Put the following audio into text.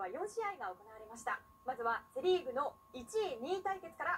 4試合が行われました。まずはセ・リーグの1位2位対決から